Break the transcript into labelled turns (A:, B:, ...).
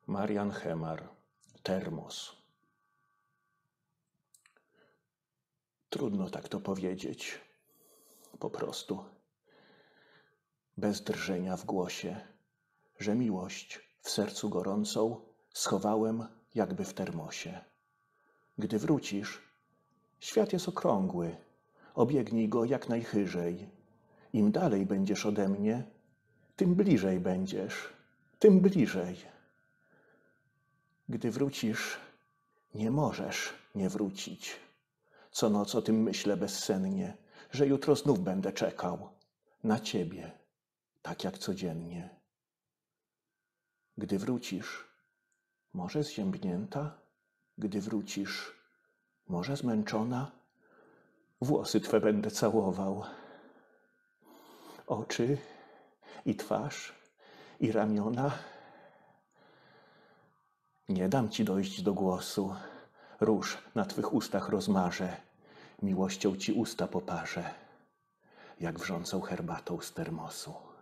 A: Marian Hemar, Termos. Trudno tak to powiedzieć. Po prostu. Bez drżenia w głosie, że miłość w sercu gorącą schowałem jakby w termosie. Gdy wrócisz, świat jest okrągły, obiegnij go jak najhyżej. Im dalej będziesz ode mnie, tym bliżej będziesz, tym bliżej. Gdy wrócisz, nie możesz nie wrócić. Co noc o tym myślę bezsennie, że jutro znów będę czekał na ciebie, tak jak codziennie. Gdy wrócisz, może zziębnięta, gdy wrócisz, może zmęczona, włosy twe będę całował, oczy i twarz i ramiona. Nie dam ci dojść do głosu, róż na twych ustach rozmarzę, miłością ci usta poparzę, jak wrzącą herbatą z termosu.